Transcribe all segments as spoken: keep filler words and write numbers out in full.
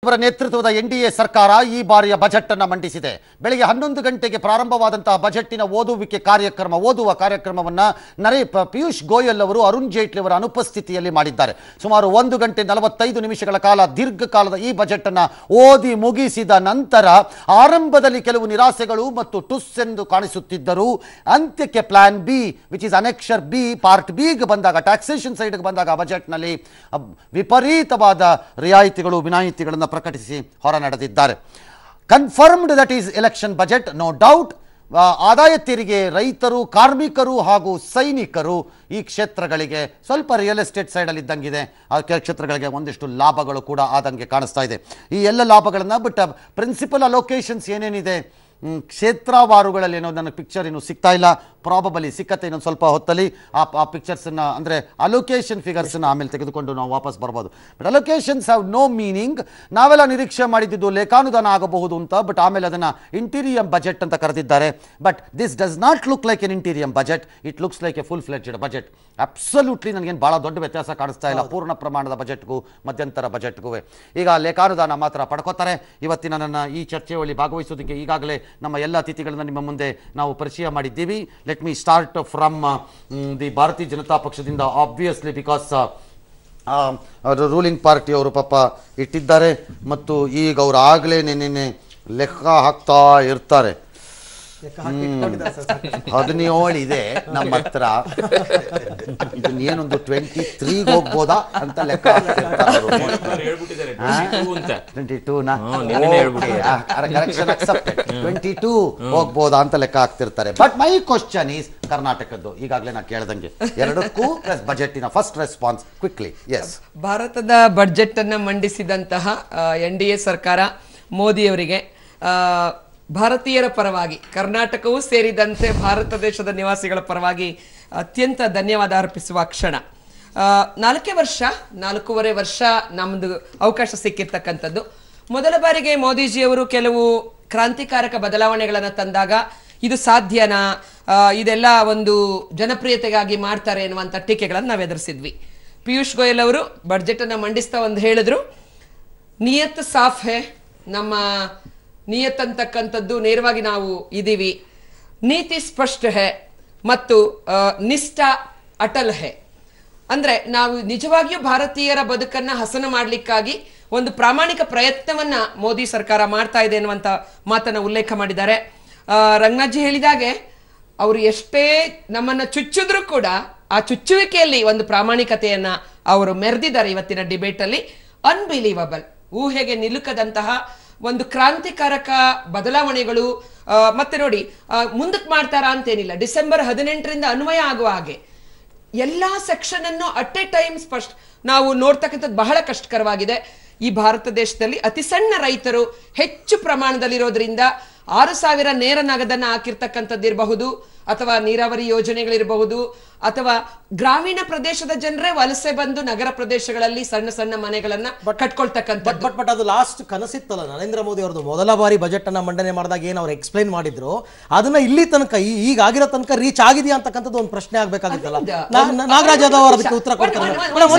ಅವರ ನೇತೃತ್ವದ ಎನ್ಡಿಎ ಸರ್ಕಾರ ಈ ಬಾರಿಯ ಬಜೆಟ್ ಅನ್ನು ಮಂಡಿಸಿದೆ. ಬೆಳಗ್ಗೆ ಹನ್ನೊಂದು ಗಂಟೆಗೆ ಪ್ರಾರಂಭವಾದಂತಹ ಬಜೆಟ್ಟಿನ ಓದುವಿಕೆ ಕಾರ್ಯಕ್ರಮ ಓದುವ ಕಾರ್ಯಕ್ರಮವನ್ನು ನರೇ ಪಿಯೂಷ್ ಗೋಯಲ್ ಅವರು ಅರುಣ್ ಜೇಟ್ಲಿ ಅವರ ಅನುಪಸ್ಥಿತಿಯಲ್ಲಿ ಮಾಡಿದ್ದಾರೆ. ಸುಮಾರು ಒಂದು ಗಂಟೆ ನಲವತ್ತೈದು ನಿಮಿಷಗಳ ಕಾಲ ದೀರ್ಘಕಾಲದ ಈ ಬಜೆಟ್ ಅನ್ನು ಓದಿ ಮುಗಿಸಿದ ನಂತರ ಆರಂಭದಲ್ಲಿ ಕೆಲವು ನಿರಾಸೆಗಳು ಮತ್ತು ಟುಸ್ ಎಂದು ಕಾಣಿಸುತ್ತಿದ್ದರು. ಅಂತ್ಯಕ್ಕೆ plan B which is annexure B part ಬಿಗೆ ಬಂದಾಗ ಟ್ಯಾಕ್ಸೇಷನ್ ಸೈಡ್ಗೆ ಬಂದಾಗ ಬಜೆಟ್ನಲ್ಲಿ ವಿಪರೀತವಾದ ರಿಯಾಯಿತಿಗಳು ವಿನಾಯಿತಿಗಳನ್ನು ಪ್ರಕಟಿಸಿ ಹೊರ ನಡೆದಿದ್ದಾರೆ. Confirmed that is election budget, no doubt. ಆದಾಯ ತೆರಿಗೆ, ರೈತರು, ಕಾರ್ಮಿಕರು ಹಾಗೂ ಸೈನಿಕರು ಈ ಕ್ಷೇತ್ರಗಳಿಗೆ ಸ್ವಲ್ಪ ರಿಯಲ್ ಎಸ್ಟೇಟ್ ಸೈಡಲ್ಲಿ ಇದ್ದಂಗಿದೆ. ಆ ಕ್ಷೇತ್ರಗಳಿಗೆ ಒಂದಿಷ್ಟು ಲಾಭಗಳು ಕೂಡ ಆದಂಗೆ ಕಾಣಿಸ್ತಾ ಇದೆ. ಈ ಎಲ್ಲ ಲಾಭಗಳನ್ನು ಬಟ್ ಪ್ರಿನ್ಸಿಪಲ್ ಅಲೋಕೇಶನ್ಸ್ ಏನೇನಿದೆ ಕ್ಷೇತ್ರವಾರುಗಳಲ್ಲಿ ಏನೋ ನನಗೆ ಪಿಕ್ಚರ್ ಇನ್ನೂ ಸಿಗ್ತಾ ಇಲ್ಲ. ಪ್ರಾಬಬಲಿ ಸಿಕ್ಕತ್ತೆ ಇನ್ನೊಂದು ಸ್ವಲ್ಪ ಹೊತ್ತಲ್ಲಿ ಆ ಆ ಪಿಕ್ಚರ್ಸನ್ನು ಅಂದರೆ ಅಲೋಕೇಶನ್ ಫಿಗರ್ಸನ್ನು ಆಮೇಲೆ ತೆಗೆದುಕೊಂಡು ನಾವು ವಾಪಸ್ ಬರ್ಬೋದು. But allocations have no meaning. ನಾವೆಲ್ಲ ನಿರೀಕ್ಷೆ ಮಾಡಿದ್ದು ಲೇಖಾನುದಾನ ಆಗಬಹುದು ಅಂತ, ಬಟ್ ಆಮೇಲೆ ಅದನ್ನು ಇಂಟೀರಿಯಂ ಬಜೆಟ್ ಅಂತ ಕರೆದಿದ್ದಾರೆ. But this does not look like an interim budget, it looks like a full fledged budget. Absolutely ನನಗೇನು ಭಾಳ ದೊಡ್ಡ ವ್ಯತ್ಯಾಸ ಕಾಣಿಸ್ತಾ ಇಲ್ಲ ಪೂರ್ಣ ಪ್ರಮಾಣದ ಬಜೆಟ್ಗೂ ಮಧ್ಯಂತರ ಬಜೆಟ್ಗೂ. ಈಗ ಲೇಖಾನುದಾನ ಮಾತ್ರ ಪಡ್ಕೋತಾರೆ. ಇವತ್ತಿನ ನನ್ನ ಈ ಚರ್ಚೆಯಲ್ಲಿ ಭಾಗವಹಿಸೋದಕ್ಕೆ ಈಗಾಗಲೇ ನಮ್ಮ ಎಲ್ಲ ಅತಿಥಿಗಳನ್ನು ನಿಮ್ಮ ಮುಂದೆ ನಾವು ಪರಿಚಯ ಮಾಡಿದ್ದೀವಿ. Let me start from the Bharatiya Janata ಪಕ್ಷದಿಂದ, ಆಬ್ವಿಯಸ್ಲಿ ಬಿಕಾಸ್ ರೂಲಿಂಗ್ ಪಾರ್ಟಿಯವರು ಪಾಪ ಇಟ್ಟಿದ್ದಾರೆ ಮತ್ತು ಈಗ ಅವರು ಆಗಲೇ ನೆನ್ನೆ ಲೆಕ್ಕ ಹಾಕ್ತಾ ಇರ್ತಾರೆ. ಹದಿನೇಳು ಇದೆ ನಮ್ಮ ಹತ್ರ, ಏನೊಂದು ಟ್ವೆಂಟಿ ತ್ರೀಗೆ ಹೋಗ್ಬೋದಾ ಅಂತ ಲೆಕ್ಕ ಟ್ವೆಂಟಿ ಟೂ ಟ್ವೆಂಟಿ ಟೂ ಹೋಗ್ಬೋದಾ ಅಂತ ಲೆಕ್ಕ ಹಾಕ್ತಿರ್ತಾರೆ. ಬಟ್ ಮೈ ಕ್ವಶನ್ ಈಸ್ ಕರ್ನಾಟಕದ್ದು ಈಗಾಗಲೇ ನಾ ಕೇಳ್ದಂಗೆ ಎರಡಕ್ಕೂ ಪ್ಲಸ್ ಬಜೆಟಿನ ಫಸ್ಟ್ ರೆಸ್ಪಾನ್ಸ್ ಕ್ವಿಕ್ಲಿ. ಎಸ್, ಭಾರತದ ಬಜೆಟ್ ಅನ್ನ ಮಂಡಿಸಿದಂತಹ ಎನ್ ಡಿ ಎ ಸರ್ಕಾರ ಮೋದಿಯವರಿಗೆ ಭಾರತೀಯರ ಪರವಾಗಿ, ಕರ್ನಾಟಕವೂ ಸೇರಿದಂತೆ ಭಾರತ ದೇಶದ ನಿವಾಸಿಗಳ ಪರವಾಗಿ ಅತ್ಯಂತ ಧನ್ಯವಾದ ಅರ್ಪಿಸುವ ಕ್ಷಣ. ನಾಲ್ಕೇ ವರ್ಷ ನಾಲ್ಕೂವರೆ ವರ್ಷ ನಮ್ಮದು ಅವಕಾಶ ಸಿಕ್ಕಿರ್ತಕ್ಕಂಥದ್ದು. ಮೊದಲ ಬಾರಿಗೆ ಮೋದಿಜಿಯವರು ಕೆಲವು ಕ್ರಾಂತಿಕಾರಕ ಬದಲಾವಣೆಗಳನ್ನು ತಂದಾಗ ಇದು ಸಾಧ್ಯನಾ, ಇದೆಲ್ಲ ಒಂದು ಜನಪ್ರಿಯತೆಗಾಗಿ ಮಾಡ್ತಾರೆ ಎನ್ನುವಂಥ ಟೀಕೆಗಳನ್ನು ನಾವು ಎದುರಿಸಿದ್ವಿ. ಪಿಯೂಷ್ ಗೋಯಲ್ ಅವರು ಬಜೆಟ್ ಅನ್ನು ಮಂಡಿಸ್ತಾ ಒಂದು ಹೇಳಿದ್ರು, ನಿಯತ್ ಸಾಫ್ ಹೇ, ನಮ್ಮ ನಿಯತ್ ಅಂತಕ್ಕಂಥದ್ದು ನೇರವಾಗಿ ನಾವು ಇದೀವಿ, ನೀತಿ ಸ್ಪಷ್ಟ ಹೇ ಮತ್ತು ನಿಷ್ಠಾ ಅಟಲ್ ಹೇ. ಅಂದ್ರೆ ನಾವು ನಿಜವಾಗಿಯೂ ಭಾರತೀಯರ ಬದುಕನ್ನ ಹಸನ ಮಾಡಲಿಕ್ಕಾಗಿ ಒಂದು ಪ್ರಾಮಾಣಿಕ ಪ್ರಯತ್ನವನ್ನ ಮೋದಿ ಸರ್ಕಾರ ಮಾಡ್ತಾ ಇದೆ ಎನ್ನುವಂತ ಮಾತನ್ನ ಉಲ್ಲೇಖ ಮಾಡಿದ್ದಾರೆ. ರಂಗನಾಥ್ಜಿ ಹೇಳಿದಾಗೆ ಅವರು ಎಷ್ಟೇ ನಮ್ಮನ್ನ ಚುಚ್ಚಿದ್ರು ಕೂಡ ಆ ಚುಚ್ಚುವಿಕೆಯಲ್ಲಿ ಒಂದು ಪ್ರಾಮಾಣಿಕತೆಯನ್ನ ಅವರು ಮೆರೆದಿದ್ದಾರೆ. ಇವತ್ತಿನ ಡಿಬೇಟ್ ಅಲ್ಲಿ ಅನ್ಬಿಲೀವಬಲ್, ಊಹೆಗೆ ನಿಲುಕದಂತಹ ಒಂದು ಕ್ರಾಂತಿಕಾರಕ ಬದಲಾವಣೆಗಳು. ಮತ್ತೆ ನೋಡಿ, ಮುಂದಕ್ಕೆ ಮಾಡ್ತಾರಾ ಅಂತೇನಿಲ್ಲ, ಡಿಸೆಂಬರ್ ಹದಿನೆಂಟರಿಂದ ಅನ್ವಯ ಆಗುವ ಹಾಗೆ ಎಲ್ಲಾ ಸೆಕ್ಷನ್ ಅನ್ನು ಅಟ್ ಎ ಟೈಮ್ ಸ್ಪಷ್ಟ ನಾವು ನೋಡ್ತಕ್ಕಂಥದ್ದು ಬಹಳ ಕಷ್ಟಕರವಾಗಿದೆ. ಈ ಭಾರತ ದೇಶದಲ್ಲಿ ಅತಿ ಸಣ್ಣ ರೈತರು ಹೆಚ್ಚು ಪ್ರಮಾಣದಲ್ಲಿರೋದ್ರಿಂದ ಆರು ಸಾವಿರ ನೇರ ನಗದನ್ನ ಹಾಕಿರ್ತಕ್ಕಂಥದ್ದಿರಬಹುದು, ಅಥವಾ ನೀರಾವರಿ ಯೋಜನೆಗಳಿರಬಹುದು, ಅಥವಾ ಗ್ರಾಮೀಣ ಪ್ರದೇಶದ ಜನರೇ ವಲಸೆ ಬಂದು ನಗರ ಪ್ರದೇಶಗಳಲ್ಲಿ ಸಣ್ಣ ಸಣ್ಣ ಮನೆಗಳನ್ನ ಕಟ್ಕೊಳ್ತಕ್ಕಂಥದ್ದು. ಬಟ್ ಬಟ್ ಅದು ಲಾಸ್ಟ್ ಕನಸಿತ್ತಲ್ಲ ನರೇಂದ್ರ ಮೋದಿ ಅವರದು. ಮೊದಲ ಬಾರಿ ಬಜೆಟ್ ಅನ್ನ ಮಂಡನೆ ಮಾಡಿದಾಗ ಏನು ಅವ್ರು ಎಕ್ಸ್ಪ್ಲೈನ್ ಮಾಡಿದ್ರು, ಅದನ್ನ ಇಲ್ಲಿ ತನಕ ಈಗ ಆಗಿರೋ ತನಕ ರೀಚ್ ಆಗಿದೆಯಾ ಅಂತಕ್ಕಂಥದ್ದು ಒಂದು ಪ್ರಶ್ನೆ ಆಗ್ಬೇಕಾಗಿತ್ತಲ್ಲ. ನಾಗರಾಜ್ ಯಾದವ್ ಅವರು ಅದಕ್ಕೆ ಉತ್ತರ ಕೊಡ್ತಾರೆ.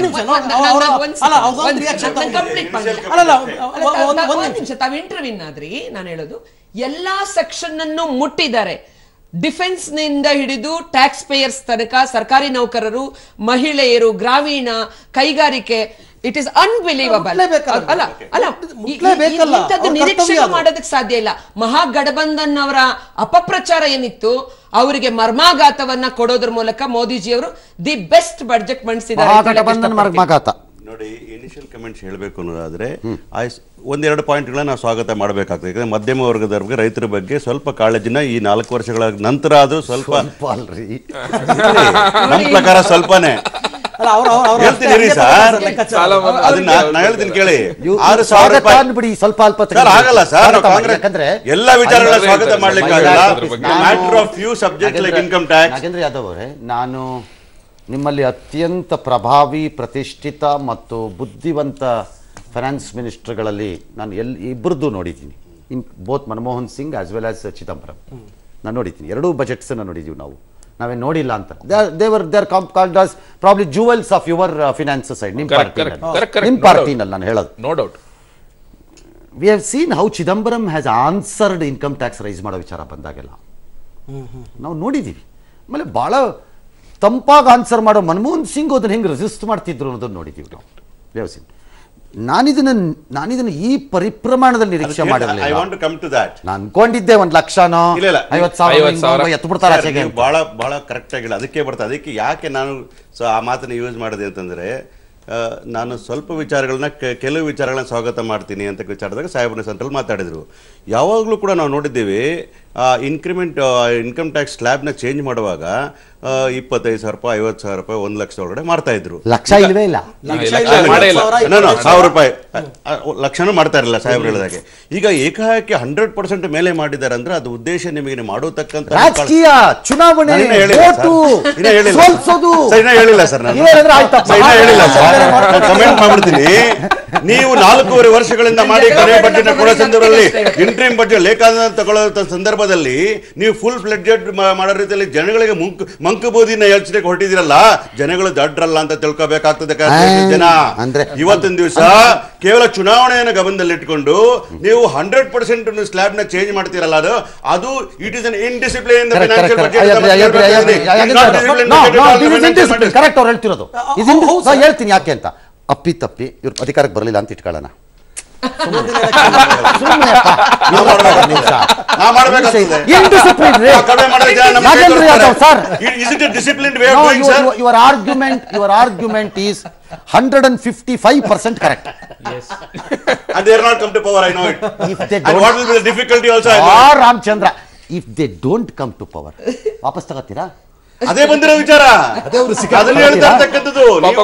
ತಾವು ಇಂಟರ್ವ್ಯೂನ್ ಆದ್ರಿ, ನಾನು ಹೇಳೋದು ಎಲ್ಲಾ ಸೆಕ್ಷನ್ ಅನ್ನು ಮುಟ್ಟಿದ್ದಾರೆ. ಡಿಫೆನ್ಸ್ ನಿಂದ ಹಿಡಿದು ಟ್ಯಾಕ್ಸ್ ಪೇಯರ್ಸ್ ತನಕ, ಸರ್ಕಾರಿ ನೌಕರರು, ಮಹಿಳೆಯರು, ಗ್ರಾಮೀಣ, ಕೈಗಾರಿಕೆ. It is unbelievable. ಅಲ್ಲ ಅಲ್ಲ ಇಂಥದ್ದು ನಿರೀಕ್ಷೆ ಮಾಡೋದಕ್ಕೆ ಸಾಧ್ಯ ಇಲ್ಲ. ಮಹಾಗಠಬಂಧನ್ ಅವರ ಅಪಪ್ರಚಾರ ಏನಿತ್ತು, ಅವರಿಗೆ ಮರ್ಮಾಘಾತವನ್ನ ಕೊಡೋದ್ರ ಮೂಲಕ ಮೋದಿಜಿಯವರು ದಿ ಬೆಸ್ಟ್ ಬಜೆಟ್ ಮಂಡಿಸಿದ್ದಾರೆ. ನೋಡಿ, ಇನಿಷಿಯಲ್ ಕಮೆಂಟ್ಸ್ ಹೇಳಬೇಕು ಅನ್ನೋದಾದ್ರೆ ಒಂದೆರಡು ಪಾಯಿಂಟ್ಗಳನ್ನ ನಾವು ಸ್ವಾಗತ ಮಾಡಬೇಕಾಗ್ತದೆ. ಯಾಕಂದ್ರೆ ಮಧ್ಯಮ ವರ್ಗದ ಬಗ್ಗೆ, ರೈತರ ಬಗ್ಗೆ ಸ್ವಲ್ಪ ಕಾಳಜಿನ ಈ ನಾಲ್ಕು ವರ್ಷಗಳ ನಂತರ ಆದ್ರೂ ಸ್ವಲ್ಪ ನಮ್ಮ ಪ್ರಕಾರ ಸ್ವಲ್ಪನೇ ಹೇಳ್ತೀನಿ ಸರ್. ಅದನ್ನ ನಾ ಹೇಳ್ತೀನಿ ಕೇಳಿ. ಆರು ಸಾವಿರ ರೂಪಾಯಿ ಸ್ವಲ್ಪ ಆಗಲ್ಲ ಸರ್. ಎಲ್ಲ ವಿಚಾರಗಳ ಸ್ವಾಗತ ಮಾಡ್ಲಿಕ್ಕೆ ಆಗಲ್ಲ. Matter of few subject like income tax. Nagendra Yadav ಅವರೇ, ನಾನು ನಿಮ್ಮಲ್ಲಿ ಅತ್ಯಂತ ಪ್ರಭಾವಿ, ಪ್ರತಿಷ್ಠಿತ ಮತ್ತು ಬುದ್ಧಿವಂತ ಫೈನಾನ್ಸ್ ಮಿನಿಸ್ಟರ್ಗಳಲ್ಲಿ ನಾನು ಎಲ್ಲಿ ಇಬ್ಬರದ್ದು ನೋಡಿದ್ದೀನಿ. In both Manmohan Singh as well as Chidambaram ನಾನು ನೋಡಿದ್ದೀನಿ. ಎರಡೂ ಬಜೆಟ್ಸನ್ನು ನೋಡಿದ್ದೀವಿ ನಾವು. ನಾವೇನು ನೋಡಿಲ್ಲ ಅಂತ. They were they're called as probably jewels of your finance side. ನಿಮ್ಮ ಪಾರ್ಟಿ ನಿಮ್ಮ ಪಾರ್ಟಿನಲ್ಲಿ ನಾನು ಹೇಳೋದು. No doubt. We have seen how Chidambaram has answered income tax raise ಮಾಡೋ ವಿಚಾರ ಬಂದಾಗೆಲ್ಲ ನಾವು ನೋಡಿದ್ದೀವಿ. ಆಮೇಲೆ ಭಾಳ ತಂಪಾಗಿ ಆನ್ಸರ್ ಮಾಡೋ ಮನಮೋಹನ್ ಸಿಂಗ್ ಅದನ್ನು ಹೆಂಗೆ ರೆಸಿಸ್ಟ್ ಮಾಡ್ತಿದ್ರು ಅನ್ನೋದನ್ನು ನೋಡಿದ್ದೀವಿ ನಾವು. We have seen. ನಾನಿದನ್ನು ನಾನಿದನ್ನು ಈ ಪರಿಪ್ರಮಾಣದಲ್ಲಿ ನಿರೀಕ್ಷೆ ಮಾಡಿರಲಿಲ್ಲ. ನಾನು ಅನ್ಕೊಂಡಿದ್ದೆ ಒಂದು ಲಕ್ಷನೋ ಐವತ್ತು ಸಾವಿರ ಎತ್ತು ಬಿಡ್ತಾರೆ. ಬಹಳ ಬಹಳ ಕರೆಕ್ಟ್ ಆಗಿಲ್ಲ, ಅದಕ್ಕೆ ಬರ್ತದೆ. ಅದಕ್ಕೆ ಯಾಕೆ ನಾನು ಸೊ ಆ ಮಾತನ್ನು ಯೂಸ್ ಮಾಡಿದೆ ಅಂತಂದ್ರೆ, ನಾನು ಸ್ವಲ್ಪ ವಿಚಾರಗಳನ್ನ ಕೆಲವು ವಿಚಾರಗಳನ್ನ ಸ್ವಾಗತ ಮಾಡ್ತೀನಿ ಅಂತ ವಿಚಾರದಾಗ ಸಾಹೇಬ್ರ ಸಂತಲ್ಲಿ ಮಾತಾಡಿದ್ರು. ಯಾವಾಗಲೂ ಕೂಡ ನಾವು ನೋಡಿದ್ದೀವಿ ಇನ್ಕ್ರಿಮೆಂಟ್ ಇನ್ಕಮ್ ಟ್ಯಾಕ್ಸ್ ಸ್ಲ್ಯಾಬ್ನ ಚೇಂಜ್ ಮಾಡುವಾಗ ಇಪ್ಪತ್ತೈದು ಸಾವಿರ ರೂಪಾಯಿ ಐವತ್ತು ಸಾವಿರ ರೂಪಾಯಿ ಒಂದು ಲಕ್ಷ ಒಳಗಡೆ ಮಾಡ್ತಾ ಇದ್ರು. ಲಕ್ಷ ಇಲ್ವೇ ಇಲ್ಲ, ಸಾವಿರ ರೂಪಾಯಿ ಲಕ್ಷನೂ ಮಾಡ್ತಾ ಇರಲಿಲ್ಲ ಸಾಹೇಬ್ರು ಹೇಳಿದಾಗೆ. ಈಗ ಏಕಾಏಕಿ ಹಂಡ್ರೆಡ್ ಪರ್ಸೆಂಟ್ ಮೇಲೆ ಮಾಡಿದ್ದಾರೆ ಅಂದ್ರೆ ಅದು ಉದ್ದೇಶ ನಿಮಗೆ ಮಾಡತಕ್ಕಂಥ ರಾಜಕೀಯ ಚುನಾವಣೆ ಹೇಳಿಲ್ಲ ಸರ್, ನಾನು ಹೇಳಿಲ್ಲ ಸರ್, ಕಮೆಂಟ್ ಮಾಡ್ಬಿಡ್ತೀನಿ. ನೀವು ನಾಲ್ಕೂವರೆ ವರ್ಷಗಳಿಂದ ಮಾಡಿ ಕೊನೆ ಬಜೆಟ್ ಕೊಡೋ ಸಂದರ್ಭದಲ್ಲಿ ಇಂಟ್ರೀಮ್ ಬಜೆಟ್ ಲೇಖಾಂಶ ತಗೊಳ್ಳೋ ಸಂದರ್ಭದಲ್ಲಿ ನೀವು ಫುಲ್ ಫ್ಲೆಡ್ಜೆಡ್ ಮಾಡೋ ರೀತಿಯಲ್ಲಿ ಜನಗಳಿಗೆ ಮುಂಕ್ ಮಂಕುಬೂದಿನ ಯೋಚನೆಗೆ ಹೊರಟಿದಿರಲ್ಲ, ಜನಗಳು ದಡ್ರಲ್ಲ ಅಂತ ತಿಳ್ಕೋಬೇಕಾಗ್ತದೆ ಜನ. ಇವತ್ತಿನ ದಿವಸ ಕೇವಲ ಚುನಾವಣೆಯನ್ನು ಗಮನದಲ್ಲಿಟ್ಕೊಂಡು ನೀವು ಹಂಡ್ರೆಡ್ ಪರ್ಸೆಂಟ್ ಸ್ಲ್ಯಾಬ್ ನ ಚೇಂಜ್ ಮಾಡ್ತೀರಲ್ಲ, ಅದು ಅದು it is an indiscipline financial budget. Correct ಅವ್ರು ಹೇಳ್ತಿರೋದು. ಹೇಳ್ತೀನಿ ಯಾಕೆ ಅಂತ, ಅಪ್ಪಿ ತಪ್ಪಿ ಇವ್ರು ಅಧಿಕಾರಕ್ಕೆ ಬರಲಿಲ್ಲ ಅಂತ ಇಟ್ಕೊಳ್ಳೋಣ. Your argument, your argument is one hundred fifty-five percent correct. Yes. And they are not come to power, I know it. If they and what will be the difficulty also, I know it. Or Ramchandra, if they don't come to power, ವಾಪಸ್ ತಗೋತೀರಾ? ಅದೇ ಬಂದಿರೋ ವಿಚಾರ, ಅದನ್ನ ಹೇಳ್ತಾ ಇರ್ತಕ್ಕಂಥದ್ದು. ನೀವು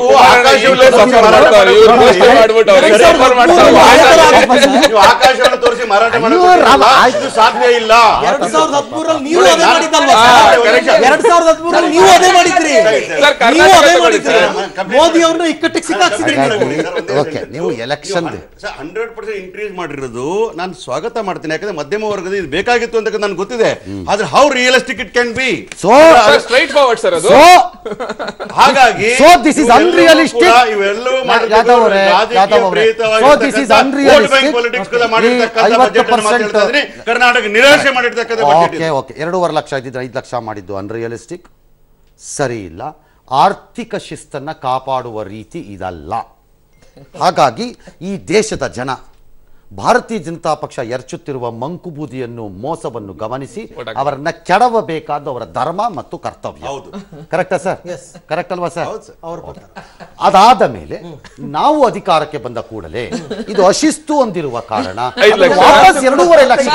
ಆಕಾಶವನ್ನು ತೋರಿಸಿ ಮಾರಾಟ ಮಾಡೋದು ಸಾಧ್ಯ ಇಲ್ಲ. ಎರಡ್ ಸಾವಿರದ ಹದಿಮೂರರಲ್ಲಿ ನೀವು ಅದೇ ಮಾಡಿದ್ದಲ್ವಾ? ಎರಡ್ ಸಾವಿರದ ಹದಿಮೂರರಲ್ಲಿ ನೀವು ಅದೇ ಮಾಡಿದ್ರಿ, ನೀವು ಅದೇ ಮಾಡಿದ್ರಿ. ಮೋದಿ ಅವ್ರನ್ನ ಇಕ್ಕಟ್ಟಿಗೆ ಸಿಕ್ಕಾಕ್ಸಿದ್ರಿ. ನೀವು ಎಲೆಕ್ಷನ್ ಹಂಡ್ರೆಡ್ ಪರ್ಸೆಂಟ್ ಇನ್ಕ್ರೀಸ್ ಮಾಡಿರೋದು ನಾನು ಸ್ವಾಗತ ಮಾಡ್ತೀನಿ, ಯಾಕಂದ್ರೆ ಮಧ್ಯಮ ವರ್ಗದ ಇದು ಬೇಕಾಗಿತ್ತು ಅಂತ ನನ್ಗೆ ಗೊತ್ತಿದೆ. ಆದ್ರೆ how realistic it can be. So forward sir adu ಹಾಗಾಗಿ so this is unrealistic. ಇವೆಲ್ಲವೂ ಮಾಡಿರೋದು ರಾಜಕೀಯ ಪ್ರೇರಿತವಾಗಿ so this is unrealistic politics ಕೂಡ ಮಾಡಿರ್ತಕ್ಕಂಥ ಬಜೆಟ್ ಅನ್ನು ಮಾತಾಡ್ತಾ ಇದ್ದೀನಿ. ಕರ್ನಾಟಕ ನಿರಾಶೆ ಮಾಡಿರ್ತಕ್ಕಂಥ ಬಜೆಟ್. ಓಕೆ ಓಕೆ ಎರಡೂವರೆ ಲಕ್ಷ ಇದ್ದಿದ್ರೆ ಐದು ಲಕ್ಷ ಮಾಡಿದ್ದು ಅನ್ರಿಯಲಿಸ್ಟಿಕ್, ಸರಿ ಇಲ್ಲ. ಆರ್ಥಿಕ ಶಿಸ್ತನ್ನ ಕಾಪಾಡುವ ರೀತಿ ಇದಲ್ಲ. ಹಾಗಾಗಿ ಈ ದೇಶದ ಜನ ಭಾರತೀಯ ಜನತಾ ಪಕ್ಷ ಎರಚುತ್ತಿರುವ ಮಂಕುಬೂದಿಯನ್ನು ಮೋಸವನ್ನು ಗಮನಿಸಿ ಅವರನ್ನ ಕೆಡವಬೇಕಾದ ಅವರ ಧರ್ಮ ಮತ್ತು ಕರ್ತವ್ಯ. ಕರೆಕ್ಟಾ ಸರ್? ಕರೆಕ್ಟ್ ಅಲ್ವಾ ಸರ್? ಅದಾದ ಮೇಲೆ ನಾವು ಅಧಿಕಾರಕ್ಕೆ ಬಂದ ಕೂಡಲೇ ಇದು ಅಶಿಸ್ತು ಅಂದಿರುವ ಕಾರಣ ವಾಪಸ್ ಎರಡೂವರೆ ಲಕ್ಷ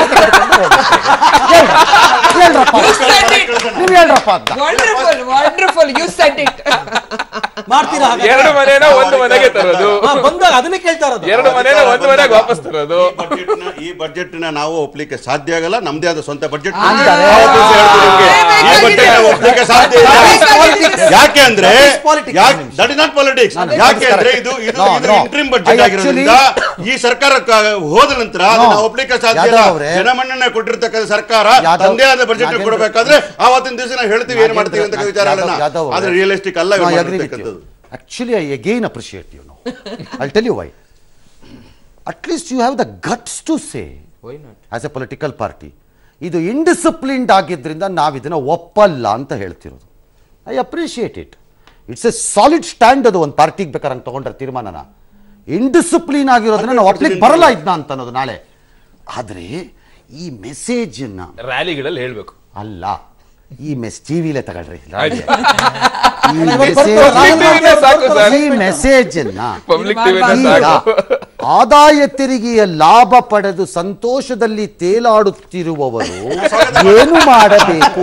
ನೀವು ಹೇಳ್ರಪ್ಪ ಅಂತ ಎರಡು ಮನೆನ ಒಂದು ಮನೆಗೆ ತರೋದು, ಬಂದಾಗ ಅದನ್ನೇ ಕೇಳ್ತಾ ಇರೋದು. ಎರಡು ಮನೆನ ಒಂದು ಮನೆಗೆ ವಾಪಸ್ ತರೋದು. ಈ ಬಜೆಟ್ ನ ನಾವು ಒಪ್ಲಿಕ್ಕೆ ಸಾಧ್ಯ ಆಗಲ್ಲ. ನಮ್ದೇ ಆದ ಸ್ವಂತ ಬಜೆಟ್ ಒಪ್ಲಿಕ್ಕೆ ಸಾಧ್ಯ ಇಲ್ಲ. ಯಾಕೆ ಅಂದ್ರೆ ದಟ್ ಇಸ್ ನಾಟ್ ಪಾಲಿಟಿಕ್ಸ್. ಯಾಕೆ ಅಂದ್ರೆ ಇದು ಇದು ಇಂಟ್ರಿಮ್ ಬಜೆಟ್ ಆಗಿರೋದ್ರಿಂದ ಈ ಸರ್ಕಾರ ಹೋದ ನಂತರ ಅದನ್ನ ಒಪ್ಲಿಕ್ಕೆ ಸಾಧ್ಯ ಇಲ್ಲ. ಜನಮನ್ನಣೆ ಕೊಟ್ಟಿರ್ತಕ್ಕಂಥ ಸರ್ಕಾರ ತಂದೆ ಆದ ಬಜೆಟ್ ಕೊಡಬೇಕಾದ್ರೆ ಆವತ್ತಿನ ದಿವಸ ನಾವು ಹೇಳ್ತೀವಿ ಏನ್ ಮಾಡ್ತೀವಿ ಅಂತ ವಿಚಾರಗಳನ್ನ. ಆದ್ರೆ ರಿಯಲಿಸ್ಟಿಕ್ ಅಲ್ಲ. Actually, I again appreciate you know. I'll tell you why. At least you have the guts to say, why not? As a political party, ಇದು indisciplined ಆಗಿದ್ರಿಂದ ನಾವು ಇದನ್ನ ಒಪ್ಪಲ್ಲ ಅಂತ ಹೇಳ್ತಿರೋದು. I appreciate it. It's a solid stand. ಅದು ಒಂದು ಪಾರ್ಟಿಗೆ ಬೇಕಾದ್ರೆ ತಗೊಂಡ್ರೆ ತೀರ್ಮಾನನ ಇಂಡಿಸಿಪ್ಲಿನ್ ಆಗಿರೋದನ್ನ ನಾವು ಒಪ್ಲಿಕ್ಕೆ ಬರಲ್ಲ ಇದನ್ನ ಅಂತ ಅನ್ನೋದು ನಾಳೆ. ಆದ್ರೆ ಈ ಮೆಸೇಜ್ ರ್ಯಾಲಿಗಳಲ್ಲಿ ಹೇಳ್ಬೇಕು ಅಲ್ಲ, ಈ ಮೆಸ್ ಟಿವಿಲೇ ತಗೊಳ್ರಿ. ಈ ಮೆಸೇಜ್ ಆದಾಯ ತೆರಿಗೆಯ ಲಾಭ ಪಡೆದು ಸಂತೋಷದಲ್ಲಿ ತೇಲಾಡುತ್ತಿರುವವರು ಏನು ಮಾಡಬೇಕು?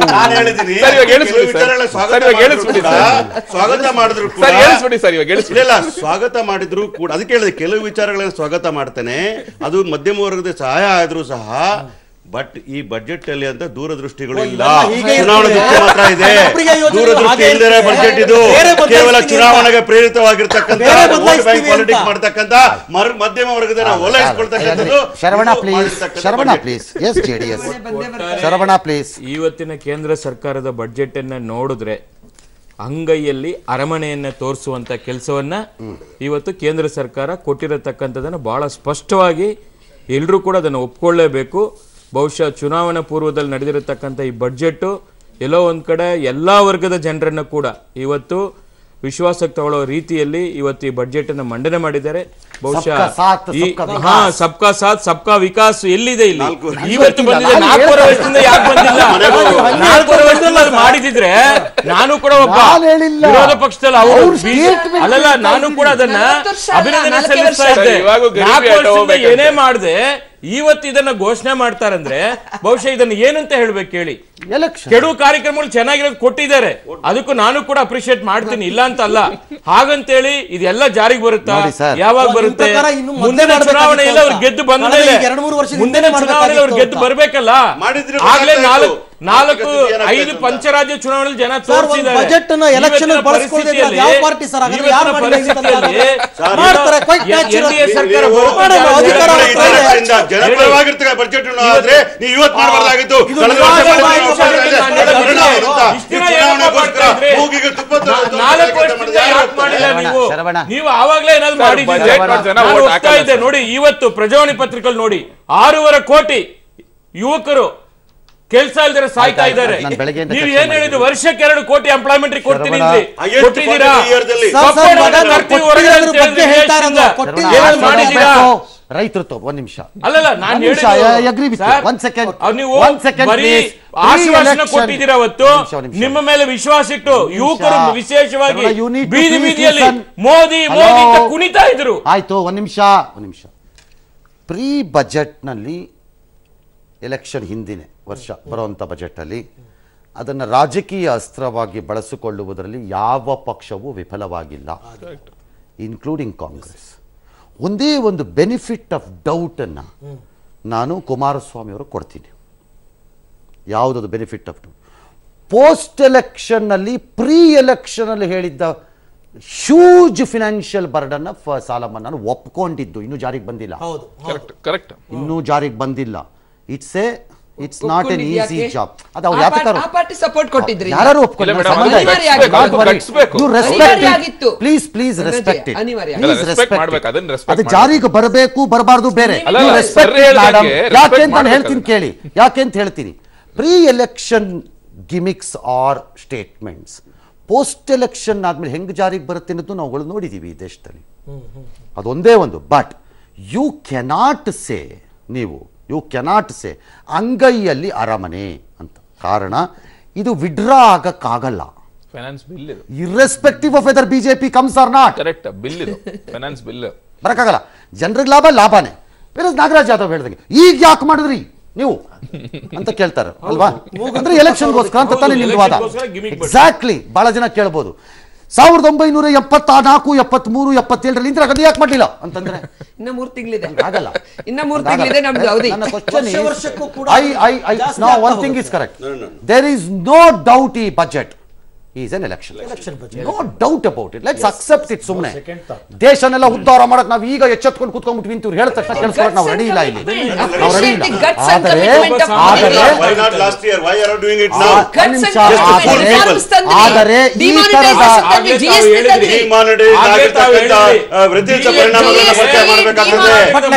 ಸ್ವಾಗತ ಮಾಡಿದ್ರು ಸ್ವಾಗತ ಮಾಡಿದ್ರು ಕೂಡ ಅದಕ್ಕೆ ಹೇಳಿದೆ ಕೆಲವು ವಿಚಾರಗಳನ್ನು ಸ್ವಾಗತ ಮಾಡ್ತೇನೆ. ಅದು ಮಧ್ಯಮ ವರ್ಗದ ಸಹಾಯ ಆದ್ರೂ ಸಹ. ಬಟ್ ಈ ಬಜೆಟ್ ಅಲ್ಲಿ ಅಂತ ದೂರದೃಷ್ಟಿಗಳು ಇಲ್ಲ. ಚುನಾವಣೆ ದೃಷ್ಟಿ ಮಾತ್ರ ಇದೆ. ದೂರದೃಷ್ಟಿ ಇಲ್ಲದೆ ಬಜೆಟ್ ಇದು ಕೇವಲ ಚುನಾವಣೆಗೆ ಪ್ರೇರಿತವಾಗಿರ್ತಕ್ಕಂಥ ಪಾಲಿಟಿಕ್ಸ್ ಮಾಡ್ತಕ್ಕಂಥ ಮಧ್ಯಮ ವರ್ಗದ ಓಲೈಸ್ಕೊಳ್ತಕ್ಕಂಥದ್ದು. Sharavana please, Sharavana please. Yes JDS Sharavana please. ಇವತ್ತಿನ ಕೇಂದ್ರ ಸರ್ಕಾರದ ಬಜೆಟ್ ಅನ್ನ ನೋಡಿದ್ರೆ ಅಂಗೈಯಲ್ಲಿ ಅರಮನೆಯನ್ನ ತೋರಿಸುವಂತ ಕೆಲಸವನ್ನ ಇವತ್ತು ಕೇಂದ್ರ ಸರ್ಕಾರ ಕೊಟ್ಟಿರತಕ್ಕಂಥದನ್ನ ಬಹಳ ಸ್ಪಷ್ಟವಾಗಿ ಎಲ್ಲರೂ ಕೂಡ ಅದನ್ನು ಒಪ್ಕೊಳ್ಳೇಬೇಕು. ಬಹುಶಃ ಚುನಾವಣಾ ಪೂರ್ವದಲ್ಲಿ ನಡೆದಿರತಕ್ಕಂಥ ಈ ಬಡ್ಜೆಟ್ ಎಲ್ಲೋ ಒಂದ್ ಕಡೆ ಎಲ್ಲಾ ವರ್ಗದ ಜನರನ್ನ ಕೂಡ ಇವತ್ತು ವಿಶ್ವಾಸಕ್ಕೆ ತಗೊಳ್ಳೋ ರೀತಿಯಲ್ಲಿ ಇವತ್ತು ಈ ಬಡ್ಜೆಟ್ ಅನ್ನು ಮಂಡನೆ ಮಾಡಿದ್ದಾರೆ. ಬಹುಶಃ ಹಾ ಸಬ್ಕಾ ಸಾಥ್ ಸಬ್ಕಾ ವಿಕಾಸ್ ಎಲ್ಲಿದೆ ಇಲ್ಲಿ ಇವತ್ತು ಬಂದಿದೆ? ನಾಲ್ಕೂವರೆ ವರ್ಷದಿಂದ ಯಾಕೆ ಬಂದಿಲ್ಲ? ನಾಲ್ಕೂವರೆ ವರ್ಷದಲ್ಲಿ ಅದು ಮಾಡಿದಿದ್ರೆ ನಾನು ಕೂಡ ಒಬ್ಬ ವಿರೋಧ ಪಕ್ಷದಲ್ಲಿ ಅವರು ಅಲ್ಲಲ್ಲ ನಾನು ಕೂಡ ಅದನ್ನ ಅಭಿನಂದನೆ ಸಲ್ಲಿಸ್ತಾ ಇದ್ದೆ. ನಾಲ್ಕು ವರ್ಷದಿಂದ ಏನೇ ಮಾಡದೆ ಇವತ್ತು ಇದನ್ನ ಘೋಷಣೆ ಮಾಡ್ತಾರಂದ್ರೆ ಬಹುಶಃ ಇದನ್ನ ಏನಂತ ಹೇಳ್ಬೇಕು ಹೇಳಿ. ಕೆಡು ಕಾರ್ಯಕ್ರಮಗಳು ಚೆನ್ನಾಗಿರೋದು ಕೊಟ್ಟಿದ್ದಾರೆ, ಅದಕ್ಕೂ ನಾನು ಕೂಡ ಅಪ್ರಿಶಿಯೇಟ್ ಮಾಡ್ತೀನಿ, ಇಲ್ಲ ಅಂತ ಅಲ್ಲ. ಹಾಗಂತೇಳಿ ಇದೆಲ್ಲ ಜಾರಿಗೆ ಬರುತ್ತಾ? ಯಾವಾಗ ಬರುತ್ತೆ? ಮುಂದಿನ ಚುನಾವಣೆಯಲ್ಲಿ ಅವ್ರು ಗೆದ್ದು ಬಂದ ಮೇಲೆ ಮುಂದಿನ ಚುನಾವಣೆಯಲ್ಲಿ ಅವ್ರು ಗೆದ್ದು ಬರ್ಬೇಕಲ್ಲ. ಆಗ್ಲೇ ನಾಲ್ಕು ನಾಲ್ಕು ಐದು ಪಂಚರಾಜ್ಯ ಚುನಾವಣೆಯಲ್ಲಿ ಜನ ತೋರಿಸಿದ್ದಾರೆ. ನೀವು ಆವಾಗ್ಲೇ ಏನಾದ್ರು ಮಾಡಿದ್ರೆ ನೋಡಿ. ಇವತ್ತು ಪ್ರಜಾವಾಣಿ ಪತ್ರಿಕೆಯಲ್ಲಿ ನೋಡಿ, ಆರೂವರೆ ಕೋಟಿ ಯುವಕರು ಕೆಲಸ ಇಲ್ದರೆ ಸಾಯ್ತಾ ಇದ್ದಾರೆ. ನೀವು ಏನ್ ಹೇಳಿದ್ರು? ವರ್ಷಕ್ಕೆ ಎರಡು ಕೋಟಿ ಎಂಪ್ಲಾಯ್ಮೆಂಟ್ ಕೊಡ್ತೀನಿ ಕೊಟ್ಟಿದ್ದೀರಾ? ಮಾಡಿದ್ದೀರಾ? ರೈತರು ಒಂದ್ ನಿಮಿಷ ಅಲ್ಲಲ್ಲ ನಾನು ಆಶ್ವಾಸನೆ ಕೊಟ್ಟಿದ್ದೀರಾ? ಅವತ್ತು ನಿಮ್ಮ ಮೇಲೆ ವಿಶ್ವಾಸ ಇಟ್ಟು ಯುವಕರು ವಿಶೇಷವಾಗಿ ಬೀದಿ ಬೀದಿಯಲ್ಲಿ ಮೋದಿ ಮೋದಿ ಅಂತ ಕುಣಿತಾ ಇದ್ರು. ಆಯ್ತು, ಒಂದ್ ನಿಮಿಷ ಒಂದ್ ನಿಮಿಷ ಪ್ರೀ ಬಜೆಟ್ ನಲ್ಲಿ ಎಲೆಕ್ಷನ್ ಹಿಂದಿನ ವರ್ಷ ಬರುವಂಥ ಬಜೆಟಲ್ಲಿ ಅದನ್ನು ರಾಜಕೀಯ ಅಸ್ತ್ರವಾಗಿ ಬಳಸಿಕೊಳ್ಳುವುದರಲ್ಲಿ ಯಾವ ಪಕ್ಷವೂ ವಿಫಲವಾಗಿಲ್ಲ, ಇನ್ಕ್ಲೂಡಿಂಗ್ ಕಾಂಗ್ರೆಸ್. ಒಂದೇ ಒಂದು ಬೆನಿಫಿಟ್ ಆಫ್ ಡೌಟನ್ನು ನಾನು ಕುಮಾರಸ್ವಾಮಿ ಅವರು ಕೊಡ್ತೀನಿ. ಯಾವುದದು ಬೆನಿಫಿಟ್ ಆಫ್ ಡೌಟ್? ಪೋಸ್ಟ್ ಎಲೆಕ್ಷನ್ನಲ್ಲಿ ಪ್ರೀ ಎಲೆಕ್ಷನಲ್ಲಿ ಹೇಳಿದ್ದ ಹ್ಯೂಜ್ ಫಿನಾನ್ಷಿಯಲ್ ಬರ್ಡನ್ನ ಸಾಲ ಮನ್ನಾ ಒಪ್ಕೊಂಡಿದ್ದು ಇನ್ನೂ ಜಾರಿಗೆ ಬಂದಿಲ್ಲ. ಇನ್ನೂ ಜಾರಿಗೆ ಬಂದಿಲ್ಲ. It's a it's not an easy job. ಅದು ಅವ್ರು ಯಾರು ಸಪೋರ್ಟ್ ಕೊಟ್ಟಿದ್ರಿ? ಯಾರು ಒಪ್ಕೊಳ್ಳಿ. Please please respect it. ಅದು ಜಾರಿಗೆ ಬರಬೇಕು ಬರಬಾರ್ದು ಬೇರೆ. ಯಾಕೆ ಅಂತ ನಾನು ಹೇಳ್ತೀನಿ ಕೇಳಿ, ಯಾಕೆ ಅಂತ ಹೇಳ್ತೀನಿ. Pre election gimmicks or statements post election ಆದ್ಮೇಲೆ ಹೆಂಗ್ ಜಾರಿಗೆ ಬರುತ್ತೆ ಅನ್ನೋದು ನಾವುಗಳು ನೋಡಿದೀವಿ ಈ ದೇಶದಲ್ಲಿ. ಅದೊಂದೇ ಒಂದು. ಬಟ್ ಯು ಕೆನಾಟ್ ಸೇ ನೀವು ಯು ಕೆನಾಟ್ ಸೇ ಅಂಗೈಯಲ್ಲಿ ಅರಮನೆ ಅಂತ. ಕಾರಣ ಇದು ವಿಡ್ರಾ ಆಗಕ್ಕಾಗಲ್ಲ. ಫೈನಾನ್ಸ್ ಬಿಲ್ ಇದು, irrespective of whether BJP comes or not. Correct bill ಇದು, ಫೈನಾನ್ಸ್ ಬಿಲ್ ಬರಕ್ಕಾಗಲ್ಲ. ಜನರಿಗೆ ಲಾಭ ಲಾಭನೇ. ಬೇರೆ ನಾಗರಾಜ್ ಯಾದವ್ ಹೇಳ್ದಂಗೆ ಈಗ ಯಾಕೆ ಮಾಡಿದ್ರಿ ನೀವು ಅಂತ ಕೇಳ್ತಾರೆ ಅಲ್ವಾ? ಅಂದ್ರೆ ಎಲೆಕ್ಷನ್ಗೋಸ್ಕರ ಅಂತ ತಾನೇ ನಿಮ್ದು ವಾದ. ಎಕ್ಸಾಕ್ಟ್ಲಿ. ಬಹಳ ಜನ ಕೇಳ್ಬೋದು, ಸಾವಿರದ ಒಂಬೈನೂರ ಎಪ್ಪತ್ತ ನಾಲ್ಕು ಎಪ್ಪತ್ತ್ ಮೂರು ಎಪ್ಪತ್ತೇಳರಲ್ಲಿ ಇಂದಿರಾ ಗಾಂಧಿ ಯಾಕೆ ಮಾಡಲಿಲ್ಲ ಅಂತಂದ್ರೆ ಇನ್ನ ಮೂರು ತಿಂಗಳಿದೆ. ಆಗಲ್ಲ. ಇನ್ನ ಮೂರು ತಿಂಗಳಿದೆ ನಮ್ದು ಅವಧಿ. ನನ್ನ question is I I I know one thing is correct. There is no doubt ಈ budget is an election. election budget. No doubt about it. Let's yes. accept it. ಸುಮ್ಮನೆ ದೇಶನೆಲ್ಲ ಉದ್ಧಾರ ಮಾಡಕ್ ನಾವು ಈಗ ಎಚ್ಚೆತ್ಕೊಂಡು ಕೂತ್ಕೊಂಡ್ಬಿಟ್ಟು ನಿಂತವ್ರು ಹೇಳಿದ ತಕ್ಷಣ ಕೆಲಸಕ್ಕೆ ನಾವು ರೆಡಿ ಇಲ್ಲ. ಇಲ್ಲಿ ನಾವು ರೆಡಿ ಇಲ್ಲ. ಆದರೆ why not last year? Why are you doing it now? ಆದರೆ ಈ ತರದ ಡಿಮಾನಿಟೈಸ್ ಆಗಿರ್ತಕ್ಕಂಥ ವೃದ್ಧಿತ ಪರಿಣಾಮಗಳನ್ನು ಪತ್ತೆ ಮಾಡಬೇಕಾಗ್ತದೆ.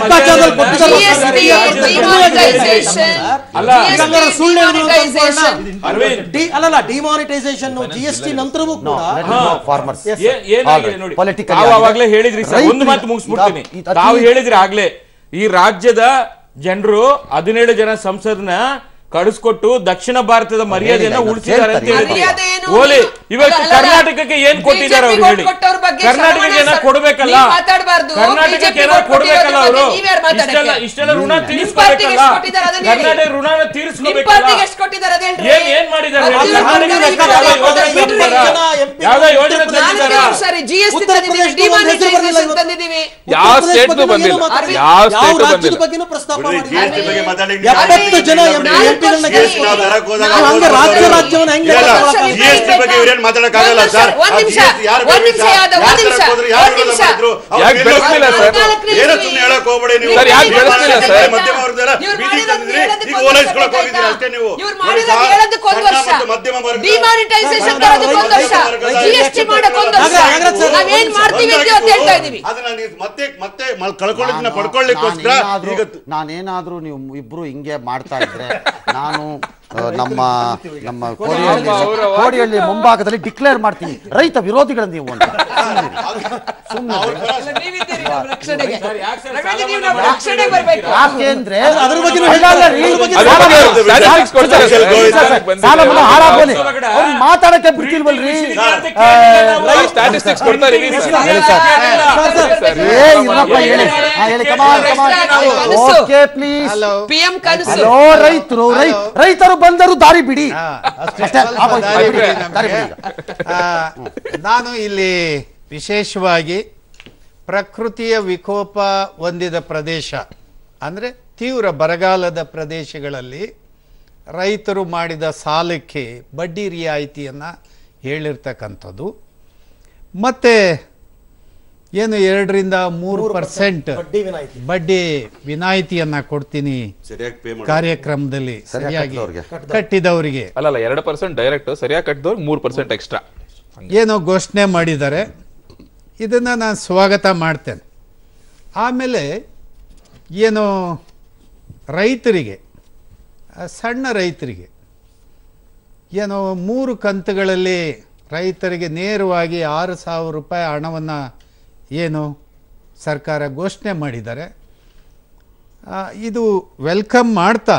ಅಲ್ಲ ಡಿಮಾನಿಟೈಸೇಷನ್ ಜಿಎಸ್ಟಿ ನಂತರವೂ ಕೂಡ ಫಾರ್ಮರ್ಸ್ ಆವಾಗಲೇ ಹೇಳಿದ್ರಿ ಸರ್. ಒಂದು ಮಾತು ಮುಗಿಸ್ಬಿಡ್ತೀನಿ. ತಾವು ಹೇಳಿದ್ರಿ ಆಗ್ಲೇ ಈ ರಾಜ್ಯದ ಜನರು ಹದಿನೇಳು ಜನ ಸಂಸದನ ಕಳಿಸ್ಕೊಟ್ಟು ದಕ್ಷಿಣ ಭಾರತದ ಮರ್ಯಾದೆಯನ್ನ ಉಳಿಸಿದ್ದಾರೆ ಅಂತ ಹೇಳಿದ್ರು. ಓಲಿ ಇವತ್ತು ಕರ್ನಾಟಕಕ್ಕೆ ಏನ್ ಕೊಟ್ಟಿದ್ದಾರೆ ಅವ್ರು ಹೇಳಿ? ಕರ್ನಾಟಕಕ್ಕೆ ಏನಾದ್ರು ಕೊಡ್ಬೇಕಲ್ಲ, ಕರ್ನಾಟಕಕ್ಕೆ ಏನಾದ್ರು ಕೊಡ್ಬೇಕಲ್ಲ ಅವರು. ಇಷ್ಟೆಲ್ಲ ಇಷ್ಟೆಲ್ಲ ಋಣ ತೀರಿಸ್ಕೋಬೇಕಲ್ಲ, ಕರ್ನಾಟಕ ಋಣನ ತೀರಿಸ್ಕೋಬೇಕಲ್ಲ. ಏನ್ ಏನ್ ಮಾಡಿದ್ದಾರೆ? ಯಾವ್ದೋ ಯೋಜನೆ ತಂದಿದ್ದಾರೆ? ಯಾವ ಸ್ಟೇಟ್ ಬಂದಿಲ್ಲ, ಯಾವ ಸ್ಟೇಟ್ ಬಂದಿಲ್ಲ. ಎಪ್ಪತ್ತು ಜನ ರಾಜ್ಯ ರಾಜ್ಯವನ್ನು ಹೆಂಗೆ ಮಾತಾಡಕ್ಕಾಗಲ್ಲ ಸರ್. ಮಧ್ಯಮ ವರ್ಗದಲ್ಲ ಬಿಜೆಪಿ ತಂದಿದ್ರಿ, ಈಗ ಓಲೈಸ್ಕೊಳ್ಳೋಕೆ ಹೋಗಿದ್ದೀರಾ ಅಷ್ಟೇ ನೀವು. ಇವ್ರು ಮಾಡಿರೋದು ಹೇಳೋದಕ್ಕೆ ಒಂದು ವರ್ಷ, ಡಿಮಾನಿಟೈಸೇಷನ್ ತರೋದಕ್ಕೆ ಒಂದು ವರ್ಷ, ಜಿಎಸ್ಟಿ ಮಾಡೋಕೆ ಒಂದು ವರ್ಷ, ನಾವೇನ್ ಮಾಡ್ತೀವಿ ಅಂತ ಹೇಳ್ತಾ ಇದೀವಿ. ಅದನ್ನ ನೀವು ಮತ್ತೆ ಮತ್ತೆ ಕಳ್ಕೊಳ್ಳೋದನ್ನ ಪಡ್ಕೊಳ್ಳಿಕ್ಕೋಸ್ಕರ ಈಗ ನಾನೇನಾದ್ರೂ ನೀವು ಇಬ್ರು ಹಿಂಗೆ ಮಾಡ್ತಾ ಇದ್ರೆ ನಾನು ನಮ್ಮ ನಮ್ಮ ಕೋಡಿಹಳ್ಳಿ ಕೋಡಿಹಳ್ಳಿ ಮುಂಭಾಗದಲ್ಲಿ ಡಿಕ್ಲೇರ್ ಮಾಡ್ತೀನಿ ರೈತ ವಿರೋಧಿಗಳ ನೀವು ಅಂತ. ಯಾಕೆಂದ್ರೆ ಅದ್ರ ಬಗ್ಗೆ ಮಾತಾಡಕ್ಕೆ ಬಿಡ್ತಿಲ್ವಲ್ರಿ. ರೈತರು ರೈತರು ಬಂದರು ದಾರಿ ಬಿಡಿ. ನಾನು ಇಲ್ಲಿ ವಿಶೇಷವಾಗಿ ಪ್ರಕೃತಿಯ ವಿಕೋಪ ಹೊಂದಿದ ಪ್ರದೇಶ ಅಂದರೆ ತೀವ್ರ ಬರಗಾಲದ ಪ್ರದೇಶಗಳಲ್ಲಿ ರೈತರು ಮಾಡಿದ ಸಾಲಕ್ಕೆ ಬಡ್ಡಿ ರಿಯಾಯಿತಿಯನ್ನು ಹೇಳಿರ್ತಕ್ಕಂಥದ್ದು, ಮತ್ತು ಏನು ಎರಡರಿಂದ ಮೂರು ಪರ್ಸೆಂಟ್ ಬಡ್ಡಿ ವಿನಾಯಿತಿಯನ್ನು ಕೊಡ್ತೀನಿ ಕಾರ್ಯಕ್ರಮದಲ್ಲಿ ಸರಿಯಾಗಿ ಕಟ್ಟಿದವರಿಗೆ, ಅಲ್ಲ ಎರಡು ಪರ್ಸೆಂಟ್ ಡೈರೆಕ್ಟ್ ಸರಿಯಾಗಿ ಕಟ್ಟಿದವ್ರಿಗೆ ಮೂರು ಪರ್ಸೆಂಟ್ ಎಕ್ಸ್ಟ್ರಾ ಏನೋ ಘೋಷಣೆ ಮಾಡಿದ್ದಾರೆ. ಇದನ್ನು ನಾನು ಸ್ವಾಗತ ಮಾಡ್ತೇನೆ. ಆಮೇಲೆ ಏನು ರೈತರಿಗೆ, ಸಣ್ಣ ರೈತರಿಗೆ ಏನು ಮೂರು ಕಂತುಗಳಲ್ಲಿ ರೈತರಿಗೆ ನೇರವಾಗಿ ಆರು ಸಾವಿರ ರೂಪಾಯಿ ಹಣವನ್ನು ಏನು ಸರ್ಕಾರ ಘೋಷಣೆ ಮಾಡಿದ್ದಾರೆ. ಇದು ವೆಲ್ಕಮ್ ಮಾಡ್ತಾ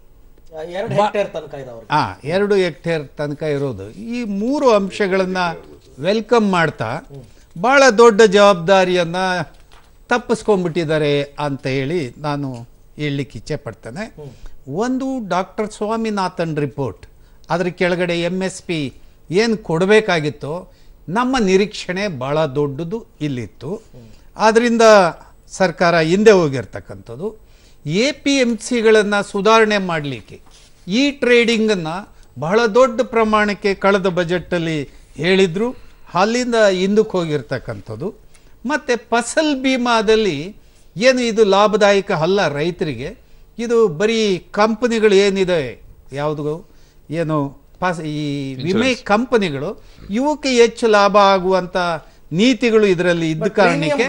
ಹಾಂ ಎರಡು ಹೆಕ್ಟೇರ್ ತನಕ ಇರೋದು, ಈ ಮೂರು ಅಂಶಗಳನ್ನು ವೆಲ್ಕಮ್ ಮಾಡ್ತಾ ಭಾಳ ದೊಡ್ಡ ಜವಾಬ್ದಾರಿಯನ್ನು ತಪ್ಪಿಸ್ಕೊಂಡ್ಬಿಟ್ಟಿದ್ದಾರೆ ಅಂತ ಹೇಳಿ ನಾನು ಹೇಳಲಿಕ್ಕೆ ಇಚ್ಛೆ ಪಡ್ತೇನೆ. ಒಂದು ಡಾಕ್ಟರ್ ಸ್ವಾಮಿನಾಥನ್ ರಿಪೋರ್ಟ್, ಅದರ ಕೆಳಗಡೆ ಎಮ್ ಎಸ್ ಪಿ ಏನು ಕೊಡಬೇಕಾಗಿತ್ತೋ ನಮ್ಮ ನಿರೀಕ್ಷಣೆ ಭಾಳ ದೊಡ್ಡದು ಇಲ್ಲಿತ್ತು. ಆದ್ದರಿಂದ ಸರ್ಕಾರ ಹಿಂದೆ ಹೋಗಿರ್ತಕ್ಕಂಥದ್ದು. ಎ ಪಿ ಎಮ್ ಸಿಗಳನ್ನು ಸುಧಾರಣೆ ಮಾಡಲಿಕ್ಕೆ ಈ ಟ್ರೇಡಿಂಗನ್ನು ಬಹಳ ದೊಡ್ಡ ಪ್ರಮಾಣಕ್ಕೆ ಕಳೆದ ಬಜೆಟಲ್ಲಿ ಹೇಳಿದರು, ಅಲ್ಲಿಂದ ಹಿಂದಕ್ಕೆ ಹೋಗಿರ್ತಕ್ಕಂಥದ್ದು. ಮತ್ತು ಫಸಲ್ ಬಿಮಾದಲ್ಲಿ ಏನು ಇದು ಲಾಭದಾಯಕ ಅಲ್ಲ ರೈತರಿಗೆ, ಇದು ಬರೀ ಕಂಪನಿಗಳು ಏನಿದೆ ಯಾವುದು ಏನು ಪಾಸ್ ಈ ವಿಮೆ ಕಂಪನಿಗಳು ಇವಕ್ಕೆ ಹೆಚ್ಚು ಲಾಭ ಆಗುವಂಥ ನೀತಿಗಳು ಇದರಲ್ಲಿ ಇದ್ದ ಕಾರಣಕ್ಕೆ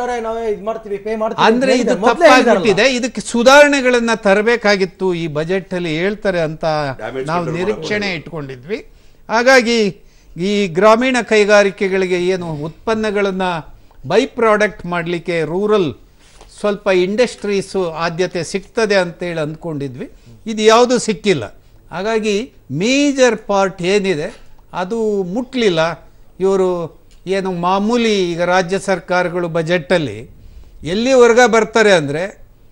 ಅಂದ್ರೆ ಇದು ತಪ್ಪಾಗ್ಬಿಟ್ಟಿದೆ. ಇದಕ್ಕೆ ಸುಧಾರಣೆಗಳನ್ನ ತರಬೇಕಾಗಿತ್ತು ಈ ಬಜೆಟ್ ಅಲ್ಲಿ ಹೇಳ್ತಾರೆ ಅಂತ ನಾವು ನಿರೀಕ್ಷಣೆ ಇಟ್ಕೊಂಡಿದ್ವಿ. ಹಾಗಾಗಿ ಈ ಗ್ರಾಮೀಣ ಕೈಗಾರಿಕೆಗಳಿಗೆ ಏನು ಉತ್ಪನ್ನಗಳನ್ನ ಬೈ ಪ್ರಾಡಕ್ಟ್ ಮಾಡಲಿಕ್ಕೆ ರೂರಲ್ ಸ್ವಲ್ಪ ಇಂಡಸ್ಟ್ರೀಸು ಆದ್ಯತೆ ಸಿಗ್ತದೆ ಅಂತೇಳಿ ಅಂದ್ಕೊಂಡಿದ್ವಿ. ಇದು ಯಾವುದು ಸಿಕ್ಕಿಲ್ಲ. ಹಾಗಾಗಿ ಮೇಜರ್ ಪಾರ್ಟ್ ಏನಿದೆ ಅದು ಮುಟ್ಲಿಲ್ಲ. ಇವರು ಏನು ಮಾಮೂಲಿ ಈಗ ರಾಜ್ಯ ಸರ್ಕಾರಗಳು ಬಜೆಟಲ್ಲಿ ಎಲ್ಲಿವರೆಗೆ ಬರ್ತಾರೆ ಅಂದರೆ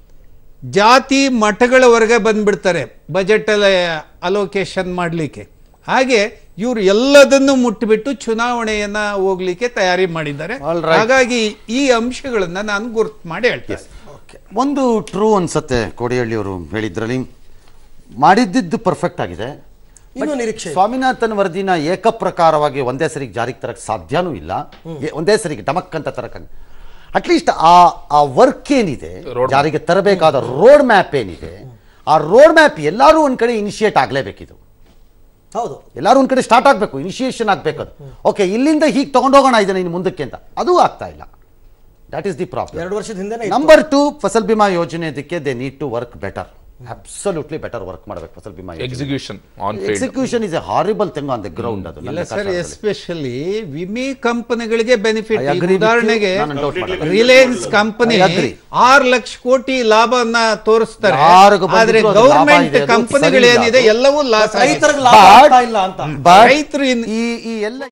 ಜಾತಿ ಮಠಗಳವರೆಗೆ ಬಂದುಬಿಡ್ತಾರೆ ಬಜೆಟಲ್ಲಿ ಅಲೋಕೇಶನ್ ಮಾಡಲಿಕ್ಕೆ. ಹಾಗೆ ಇವರು ಎಲ್ಲದನ್ನು ಮುಟ್ಟಿಬಿಟ್ಟು ಚುನಾವಣೆಯನ್ನು ಹೋಗ್ಲಿಕ್ಕೆ ತಯಾರಿ ಮಾಡಿದ್ದಾರೆ. ಹಾಗಾಗಿ ಈ ಅಂಶಗಳನ್ನು ನಾನು ಗುರ್ತು ಮಾಡಿ ಹೇಳ್ತೇನೆ. ಒಂದು ಟ್ರೂ ಅನ್ಸತ್ತೆ ಕೋಡಿಹಳ್ಳಿಯವರು ಹೇಳಿದ್ರಲ್ಲಿ, ಮಾಡಿದ್ದು ಪರ್ಫೆಕ್ಟ್ ಆಗಿದೆ. ನಿರೀಕ್ಷೆ ಸ್ವಾಮಿನಾಥನ್ ವರದಿನ ಏಕಪ್ರಕಾರವಾಗಿ ಒಂದೇ ಸರಿಗೆ ಜಾರಿಗೆ ತರಕ್ಕೆ ಸಾಧ್ಯನೂ ಇಲ್ಲ. ಒಂದೇ ಸರಿಗೆ ಡಮಕ್ ಅಂತ ತರಕ ಅಟ್ಲೀಸ್ಟ್ ಆ ಆ ವರ್ಕ್ ಏನಿದೆ, ಜಾರಿಗೆ ತರಬೇಕಾದ ರೋಡ್ ಮ್ಯಾಪ್ ಏನಿದೆ, ಆ ರೋಡ್ ಮ್ಯಾಪ್ ಎಲ್ಲರೂ ಒಂದ್ ಕಡೆ ಇನಿಷಿಯೇಟ್ ಆಗಲೇಬೇಕಿದು. ಹೌದು, ಎಲ್ಲರೂ ಒಂದ್ ಕಡೆ ಸ್ಟಾರ್ಟ್ ಆಗಬೇಕು, ಇನಿಷಿಯೇಷನ್ ಆಗಬೇಕದು. ಓಕೆ, ಇಲ್ಲಿಂದ ಹೀಗೆ ತಗೊಂಡೋಗೋಣ ಇದನ್ನ ಇನ್ನು ಮುಂದಕ್ಕೆ ಅಂತ, ಅದು ಆಗ್ತಾ ಇಲ್ಲ. That is the problem. ಎರಡು ವರ್ಷದ ಹಿಂದೆ ನಂಬರ್ ಟು ಫಸಲ್ ಬಿಮಾ ಯೋಜನೆ, ಅದಕ್ಕೆ they need to work better. Absolutely better work ಮಾಡಬೇಕು Fasal Bima execution on execution is a horrible thing on the ground. ಅದು ಇಲ್ಲ ಸರ್, ಎಸ್ಪೆಷಲಿ ವಿಮೆ ಕಂಪನಿಗಳಿಗೆ ಬೆನಿಫಿಟ್. ಉದಾಹರಣೆಗೆ ರಿಲಯನ್ಸ್ ಕಂಪನಿ ಆರು ಲಕ್ಷ ಕೋಟಿ ಲಾಭವನ್ನ ತೋರಿಸ್ತಾರೆ, ಆದ್ರೆ ಗವರ್ಮೆಂಟ್ ಕಂಪನಿಗಳೇನಿದೆ ಎಲ್ಲವೂ ಲಾಸ್. ರೈತರಿಗೆ ಲಾಭ ಇಲ್ಲ ಅಂತ ರೈತರು ಈ ಎಲ್ಲ